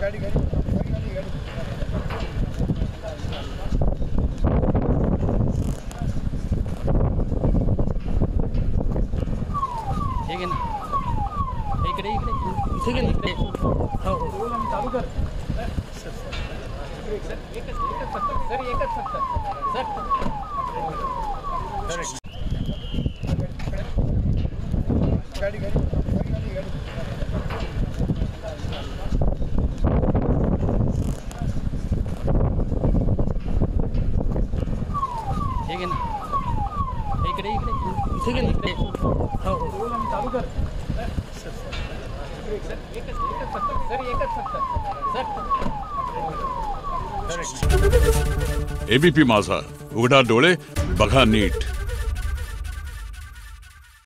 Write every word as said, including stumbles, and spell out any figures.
ठीक आहे ना, इकडे इकडे ठीक आहे इकडे. हो चालू कर सर. एकच एकच फक्त सर, एकच फक्त सर. गाडी गाडी ठीक आहे ना, इकडे इकडे ठीक आहे इकडे. हो चालू कर सर. एकच एकच फक्त सर, एकच फक्त सर. एबीपी माझा, उघडा डोळे बघा नीट.